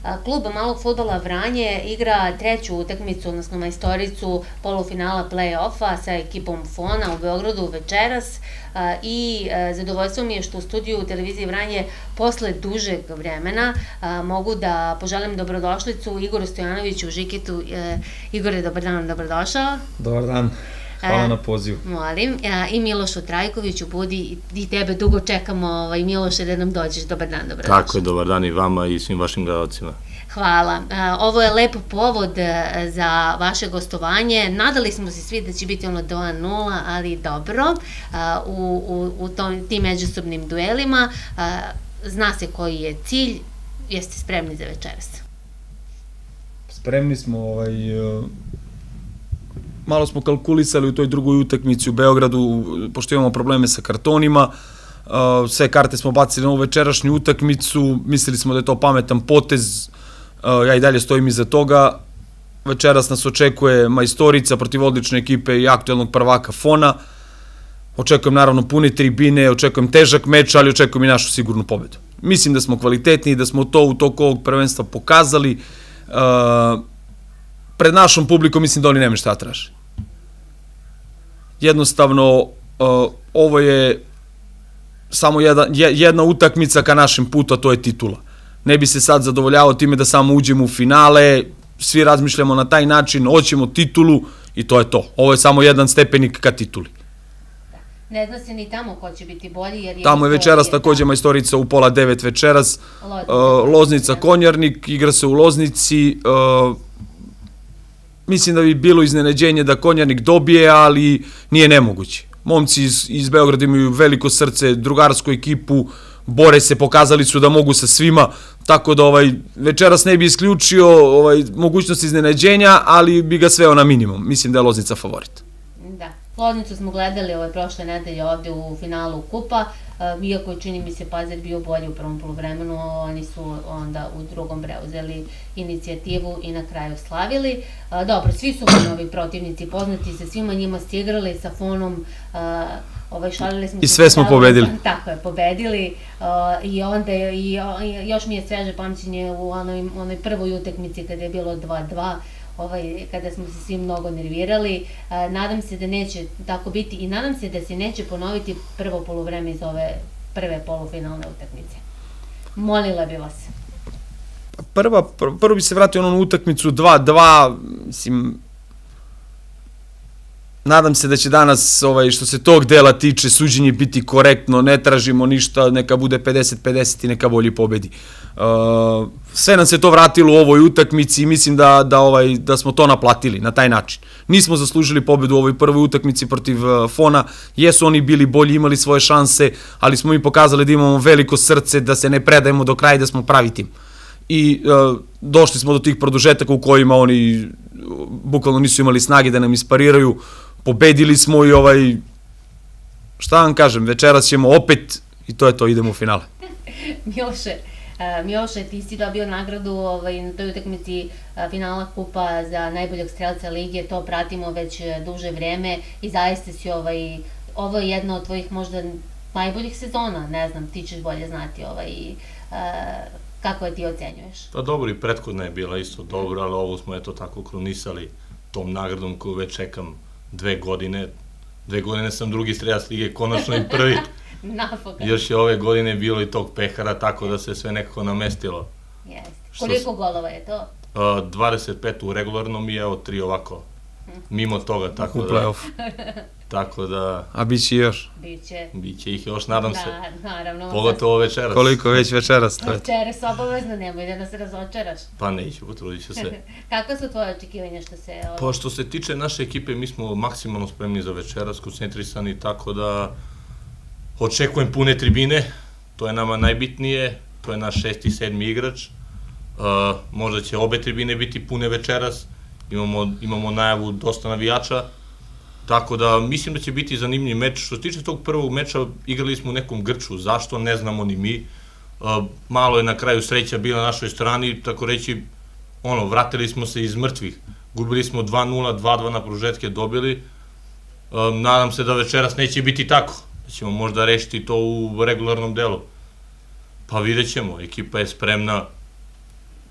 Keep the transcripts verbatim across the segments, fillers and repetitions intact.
Klub malog fudbala Vranje igra treću utakmicu, odnosno majstoricu polufinala play-offa sa ekipom Fona u Beogradu večeras i zadovoljstvo mi je što u studiju televizije Vranje posle dužeg vremena mogu da poželim dobrodošlicu Igoru Stojanoviću u Žikitu. Igore, dobar dan, dobrodošao. Dobar dan. Hvala na pozivu. Molim. I Milošu Trajkoviću, budi i tebe dugo čekamo, i Miloše, da nam dođeš. Dobar dan, dobrodošao. Tako je, dobar dan i vama i svim vašim gledalcima. Hvala. Ovo je lep povod za vaše gostovanje. Nadali smo se svi da će biti ono dva nula, ali dobro, u tim međusobnim duelima. Zna se koji je cilj. Jeste spremni za večeras? Spremni smo, ovaj... malo smo kalkulisali u toj drugoj utakmici u Beogradu, pošto imamo probleme sa kartonima, sve karte smo bacili na ovu večerašnju utakmicu, mislili smo da je to pametan potez, ja i dalje stojim iza toga. Večeras nas očekuje majstorica protiv odlične ekipe i aktuelnog prvaka Fona, očekujem naravno pune tribine, očekujem težak meč, ali očekujem i našu sigurnu pobedu. Mislim da smo kvalitetni i da smo to u toku ovog prvenstva pokazali. Pred našom publikom mislim da oni nemaju šta traži. Jednostavno, ovo je samo jedna utakmica ka našem putu, a to je titula. Ne bi se sad zadovoljavao time da samo uđemo u finale, svi razmišljamo na taj način, hoćemo titulu i to je to. Ovo je samo jedan stepenik ka tituli. Ne zna se ni tamo ko će biti bolji. Tamo je večeras takođe majstorica u pola devet večeras, Loznica Konjarnik, igra se u Loznici. Mislim da bi bilo iznenađenje da Konjarnik dobije, ali nije nemoguće. Momci iz Beograda imaju veliko srce, drugarsku ekipu, bore se, pokazali su da mogu sa svima, tako da večeras ne bi isključio mogućnost iznenađenja, ali bi ga sveo na minimum. Mislim da je Loznica favorit. Da, Loznicu smo gledali ove prošle nedelje ovde u finalu Kupa, iako je, čini mi se, Pazar bio bolji u prvom poluvremenu, oni su onda u drugom preuzeli inicijativu i na kraju slavili. Dobro, svi su ovi protivnici poznati, sa svima njima ste igrali, sa Fonom, šalili smo se... I sve smo pobedili. Tako je, pobedili i onda još mi je sveže pamćenje u onoj prvoj utakmici kada je bilo dva dva, kada smo se svi mnogo nervirali. Nadam se da neće tako biti i nadam se da se neće ponoviti prvo poluvreme iz ove prve polufinalne utakmice. Molila bi vas. Prvo bi se vratio na onu utakmicu dva dva, mislim, nadam se da će danas, što se tog dela tiče, suđenje biti korektno, ne tražimo ništa, neka bude pedeset pedeset i neka bolji pobedi. Sve nam se to vratilo u ovoj utakmici i mislim da smo to naplatili na taj način. Nismo zaslužili pobedu u ovoj prvoj utakmici protiv Fona, jesu oni bili bolji, imali svoje šanse, ali smo im pokazali da imamo veliko srce, da se ne predajemo do kraja, da smo pravi tim. I došli smo do tih produžetaka u kojima oni bukvalno nisu imali snage da nam ispariraju, pobedili smo i ovaj, šta vam kažem, večeras ćemo opet i to je to, idemo u finale. Miloše, Miloše, ti si dobio nagradu na toj utakmici finala Kupa za najboljeg strelca lige, to pratimo već duže vreme i zaista si ovo je jedna od tvojih možda najboljih sezona, ne znam, ti ćeš bolje znati kako je ti ocenjuješ? Pa dobro, i prethodna je bila isto dobro, ali ovo smo eto tako kronisali tom nagradom koju već čekam dve godine. Dve godine sam drugi strelac lige, konačno i prvi. Još je ove godine bilo i tog pehara, tako da se sve nekako namestilo. Jeste. Koliko golova je to? dvadeset pet u regularnom i evo tri ovako. Mimo toga, tako da... U play-off. Tako da... A bit će još? Biće. Biće ih još, nadam se. Da, naravno. Pogotovo večeras. Koliko već večeras? Večeras obavezno, nemoj da nas razočaraš. Pa neću, potrudit ću se. Kakva su tvoje očekivanja što se... Pa što se tiče naše ekipe, mi smo maksimalno spremni za večeras, koncentrisani, tako da očekujem pune tribine, to je nama najbitnije, to je naš šesti, sedmi igrač. Možda će obe tribine biti pune večeras, imamo najavu dosta navijača, tako da mislim da će biti zanimljiv meč. Što se tiče tog prvog meča, igrali smo u nekom grču, zašto, ne znamo ni mi. Malo je na kraju sreća bila na našoj strani, tako reći, ono, vratili smo se iz mrtvih. Gubili smo dva nula, dva dva na produžetke dobili. Nadam se da večeras neće biti tako, da ćemo možda rešiti to u regularnom delu. Pa vidjet ćemo, ekipa je spremna,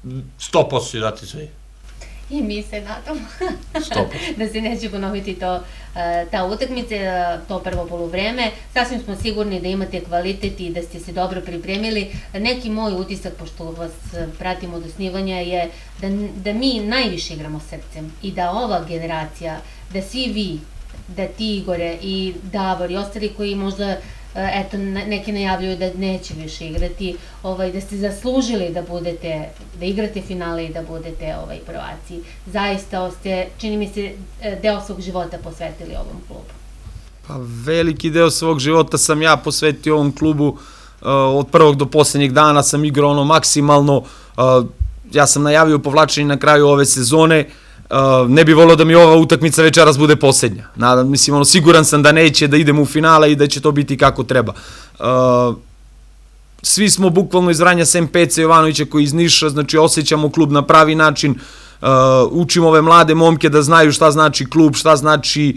sto posto će dati sve. I mi se nadamo sto posto. da se neće ponoviti to, ta utakmica, to prvo poluvreme. Sasvim smo sigurni da imate kvalitet i da ste se dobro pripremili. Neki moj utisak, pošto vas pratimo do snivanja, je da, da mi najviše igramo srcem i da ova generacija, da svi vi, da ti Igore i Davor i ostali koji možda eto, neki najavljuju da neće više igrati, da ste zaslužili da budete, da igrate finale i da budete prvaci. Zaista ste, čini mi se, deo svog života posvetili ovom klubu. Pa veliki deo svog života sam ja posvetio ovom klubu, od prvog do posljednjeg dana sam igrao ono maksimalno, ja sam najavio povlačenje na kraju ove sezone, ne bi volio da mi ova utakmica večeras bude posljednja. Nadam, mislim, ono, siguran sam da neće, da idemo u finale i da će to biti kako treba. Svi smo bukvalno iz Vranja, sem Pece Jovanovića koji iz Niša, znači osjećamo klub na pravi način, učimo ove mlade momke da znaju šta znači klub, šta znači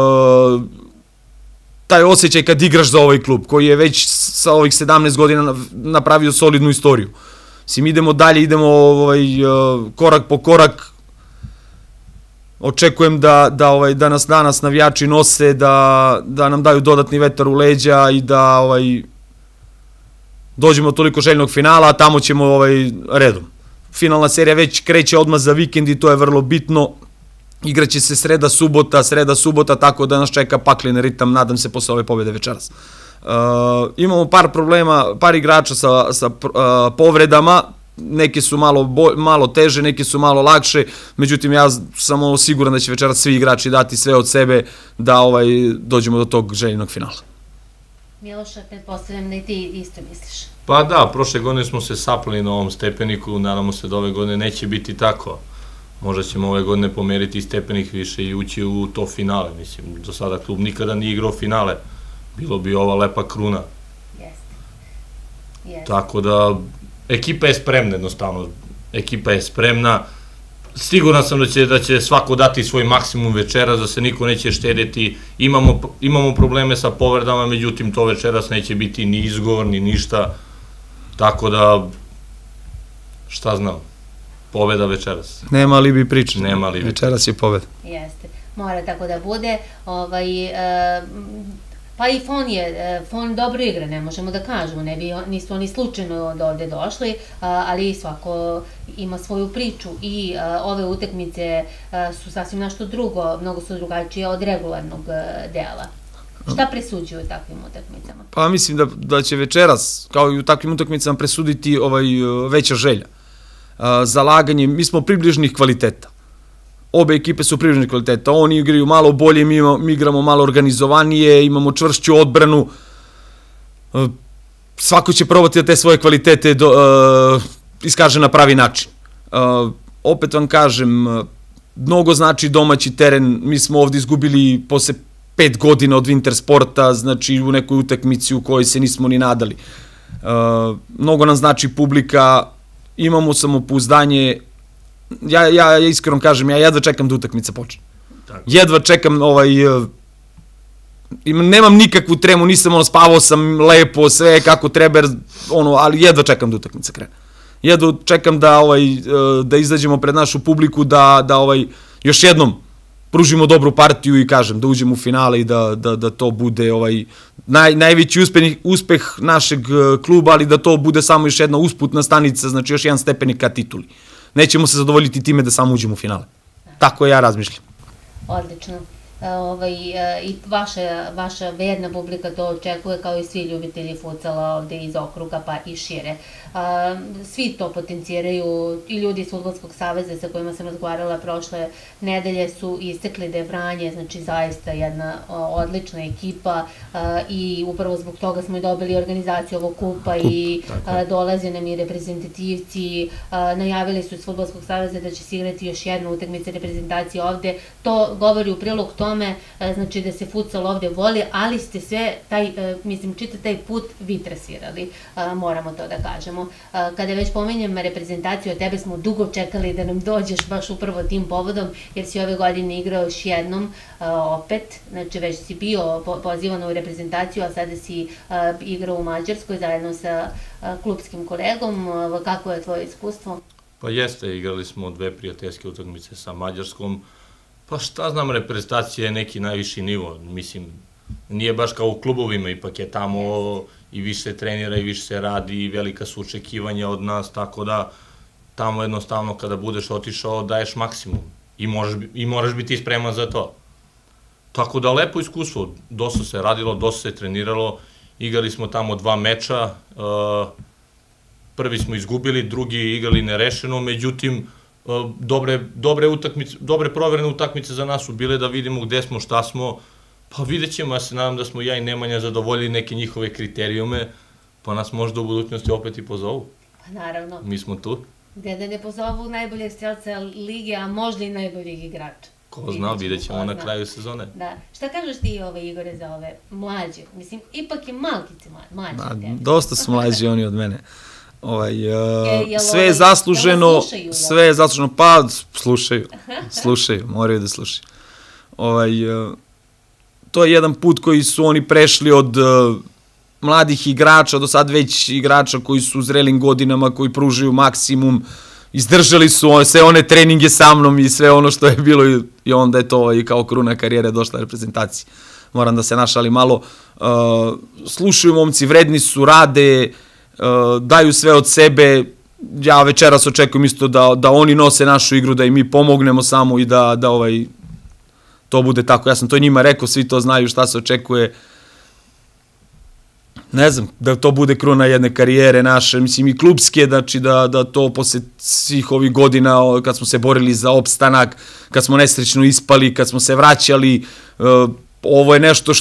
taj osjećaj kad igraš za ovaj klub, koji je već sa ovih sedamnaest godina napravio solidnu istoriju. Mislim, idemo dalje, idemo korak po korak. Očekujem da nas danas navijači nose, da nam daju dodatni vetar u leđa i da dođemo toliko željnog finala, a tamo ćemo redom. Finalna serija već kreće odmah za vikend i to je vrlo bitno. Igraće se sreda, subota, sreda, subota, tako da nas čeka pakleni ritam, nadam se, posle ove pobjede večeras. Imamo par problema, par igrača sa povredama, neke su malo teže, neke su malo lakše, međutim ja sam siguran da će večeras svi igrači dati sve od sebe da dođemo do tog željenog finala. Miloša, pretpostavljam da i ti isto misliš. Pa da, prošle godine smo se sapali na ovom stepeniku, nadamo se da ove godine neće biti tako. Možda ćemo ove godine pomeriti stepenik više i ući u to finale, mislim, do sada klub nikada nije igrao finale, bilo bi ova lepa kruna. Jeste. Tako da, ekipa je spremna jednostavno, ekipa je spremna, siguran sam da će svako dati svoj maksimum večeras, da se niko neće štedeti, imamo probleme sa povredama, međutim to večeras neće biti ni izgovor, ni ništa, tako da, šta znam, pobeda večeras. Nema li bi priča, Nema li bi. Večeras je pobeda. Jeste, mora tako da bude, pa i Fon je, Fon dobro igra, ne možemo da kažemo, nisu oni slučajno do ovde došli, ali svako ima svoju priču i ove utakmice su sasvim nešto drugo, mnogo su drugačije od regularnog dela. Šta presuđuju u takvim utakmicama? Pa mislim da će večeras, kao i u takvim utakmicama, presuditi veća želja. Zalaganje, mi smo približnih kvaliteta. Obe ekipe su približnih kvaliteta, oni igraju malo bolje, mi igramo malo organizovanije, imamo čvršću odbranu, svako će probati da te svoje kvalitete iskaže na pravi način. Opet vam kažem, mnogo znači domaći teren, mi smo ovdje izgubili posle pet godina od Winter sporta, znači u nekoj utakmici u kojoj se nismo ni nadali. Mnogo nam znači publika, imamo samopouzdanje. Ja iskreno kažem, ja jedva čekam da utakmica počne. Jedva čekam, nemam nikakvu tremu, nisam spavao sam lepo, sve kako treba, ali jedva čekam da utakmica krene. Jedva čekam da izađemo pred našu publiku, da još jednom pružimo dobru partiju i kažem, da uđemo u finale i da to bude najveći uspeh našeg kluba, ali da to bude samo još jedna usputna stanica, znači još jedan stepenik ka tituli. Nećemo se zadovoljiti time da samo uđemo u finale. Tako ja razmišljam. Odlično. I vaša verna publika to očekuje, kao i svi ljubitelji futsala ovde iz okruga pa i šire. Svi to potenciraju, i ljudi iz Fudbalskog saveza sa kojima sam razgovarala prošle nedelje su istekli da je Vranje, znači zaista jedna odlična ekipa i upravo zbog toga smo i dobili organizaciju ovog kupa i dolaze nam i reprezentativci, najavili su iz Fudbalskog saveza da će se igrati još jedna utakmica reprezentacije ovde. To govori u prilog tome, znači da se futsal ovde voli, ali ste sve, mislim, čita taj put vi trasirali, moramo to da kažemo. Kada već pomenjem reprezentaciju, od tebe smo dugo čekali da nam dođeš baš upravo tim povodom, jer si ove godine igrao još jednom opet, znači već si bio pozivan u reprezentaciju, a sada si igrao u Mađarskoj zajedno sa klubskim kolegom. Kako je tvoje iskustvo? Pa jeste, igrali smo dve prijateljske utakmice sa Mađarskom. Pa šta znam, reprezentacija je neki najviši nivo. Mislim, nije baš kao u klubovima, ipak je tamo i više trenira i više se radi i velika su očekivanja od nas, tako da tamo jednostavno kada budeš otišao daješ maksimum i moraš biti spreman za to. Tako da lepo iskustvo, dosta se radilo, dosta se treniralo, igrali smo tamo dva meča, prvi smo izgubili, drugi igrali nerešeno, međutim, dobre utakmice, dobre proverene utakmice za nas su bile da vidimo gde smo, šta smo, pa vidjet ćemo, ja se nadam da smo ja i Nemanja zadovoljili neke njihove kriterijume, pa nas možda u budućnosti opet i pozovu. Pa naravno. Mi smo tu. Gde da ne pozovu najboljeg strelca lige, a možda i najboljeg igrača. Ko zna, vidjet ćemo na kraju sezone. Da. Šta kažeš ti, Igore, za ove mlađe? Mislim, ipak je malkice mlađe od tebe. Dosta su mlađi oni od mene. Sve je zasluženo, sve je zasluženo, pa slušaju, slušaju, moraju da slušaju. To je jedan put koji su oni prešli od mladih igrača do sad već igrača koji su u zrelim godinama, koji pružaju maksimum, izdržali su sve one treninge sa mnom i sve ono što je bilo i onda je to i kao kruna karijere došla reprezentaciji. Moram da se našali malo. Slušaju momci, vredni su, rade, daju sve od sebe. Ja večeras očekujem isto da oni nose našu igru, da im mi pomognemo samo i da to bude tako. Ja sam to njima rekao, svi to znaju šta se očekuje. Ne znam, da to bude kruna jedne karijere naše, mislim i klubske, znači da to posle svih ovih godina kad smo se borili za opstanak, kad smo nesrećno ispali, kad smo se vraćali, ovo je nešto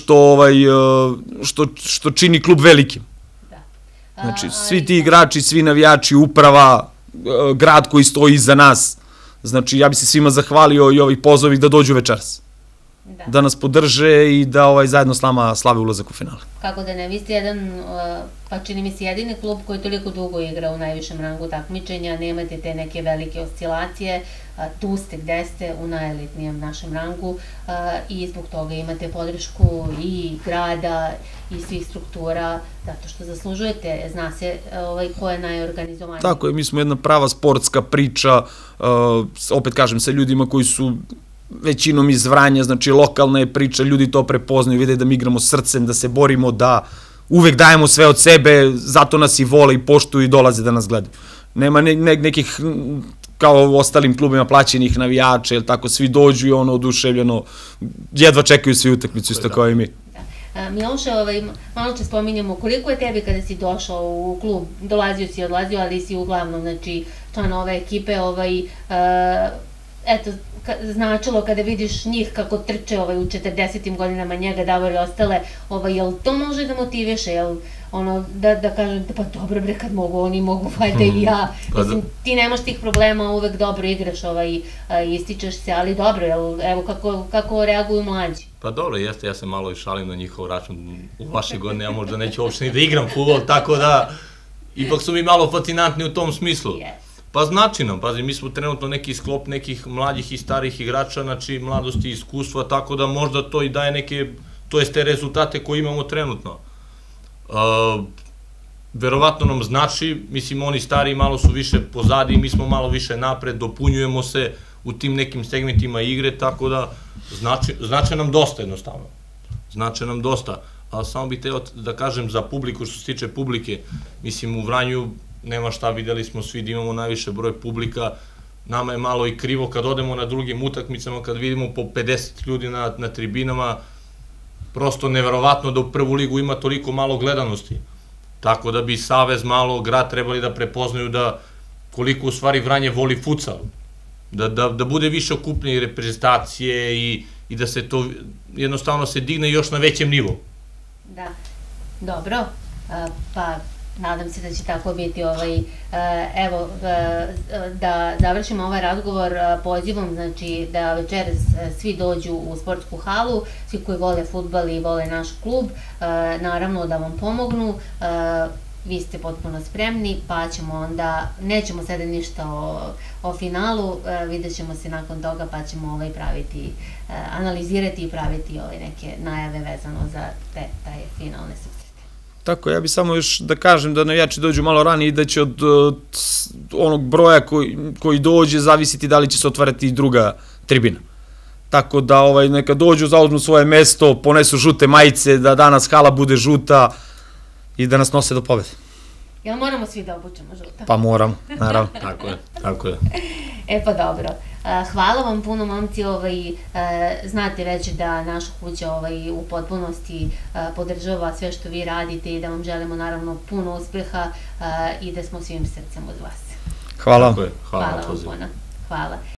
što čini klub velikim. Znači, svi ti igrači, svi navijači, uprava, grad koji stoji iza nas, znači ja bi se svima zahvalio i ovih pozovih da dođu večeras. Da nas podrže i da zajedno s nama slave ulazak u finale. Kako da ne, vi ste jedan, pa čini mi se jedini klub koji toliko dugo igra u najvišem rangu takmičenja, nemate te neke velike oscilacije, tu ste gde ste u najelitnijem našem rangu i zbog toga imate podršku i grada i svih struktura, zato što zaslužujete, zna se ko je najorganizovaniji. Tako je, mi smo jedna prava sportska priča, opet kažem, sa ljudima koji su većinom iz Vranja, znači lokalna je priča, ljudi to prepoznaju, vide da mi igramo srcem, da se borimo, da uvek dajemo sve od sebe, zato nas i vole i poštuju i dolaze da nas gledaju. Nema nekih, kao u ostalim klubima, plaćenih navijača, ili tako, svi dođu i ono oduševljeno, jedva čekaju svi utakmicu, isto kao i mi. Miloše, malo če spominjamo, koliko je tebi kada si došao u klub, dolazio si i odlazio, ali si uglavnom, znači, član ove ekipe, ovaj, eto, značilo kada vidiš njih kako trče u četrdesetim godinama njega, Davor i ostale, jel to može da motiviše, jel ono, da kažem, pa dobro bre, kad mogu oni, mogu valjda i ja, mislim, ti nemaš tih problema, uvek dobro igraš, ističeš se, ali dobro, evo kako reaguju mlađi. Pa dobro, jeste, ja se malo i šalim na njihov račun, u vaše godine ja možda neću uopšte ni da igram fudbal, tako da, ipak su mi malo fascinantni u tom smislu. Pa znači nam, pazi, mi smo trenutno neki sklop nekih mlađih i starih igrača, znači mladosti i iskustva, tako da možda to i daje neke, to jest te rezultate koje imamo trenutno. Verovatno nam znači, mislim, oni stariji malo su više pozadi, mi smo malo više napred, dopunjujemo se u tim nekim segmentima igre, tako da znače nam dosta jednostavno. Znače nam dosta, ali samo bih teo da kažem za publiku, što se tiče publike, mislim, u Vranju nema šta, videli smo svi da imamo najviše broj publika, nama je malo i krivo kad odemo na drugim utakmicama, kad vidimo po pedeset ljudi na tribinama, prosto neverovatno da u prvu ligu ima toliko malo gledanosti. Tako da bi Savez malo, grad trebali da prepoznaju da koliko u stvari Vranje voli futsal, da bude više okupljene reprezentacije i da se to jednostavno se digne još na većem nivou. Da, dobro, pa nadam se da će tako biti. Evo, da završimo ovaj razgovor pozivom, znači da večeras svi dođu u sportsku halu, svi koji vole fudbal i vole naš klub, naravno da vam pomognu, vi ste potpuno spremni, pa ćemo onda, nećemo sada ništa o finalu, vidjet ćemo se nakon toga, pa ćemo praviti, analizirati i praviti neke najave vezano za taj finalne susrete. Tako, ja bih samo još da kažem da navijači dođu malo ranije i da će od onog broja koji dođe zavisiti da li će se otvarati i druga tribina. Tako da neka dođu, zauzmu svoje mesto, ponesu žute majice, da danas hala bude žuta i da nas nose do pobede. Jel moramo svi da obučemo žuta? Pa moramo, naravno. Tako je, tako je. E pa dobro. Hvala vam puno, momci. Znate već da naša kuća u potpunosti podržava sve što vi radite i da vam želimo naravno puno uspeha i da smo svim srcem od vas. Hvala. Hvala vam puno. Hvala.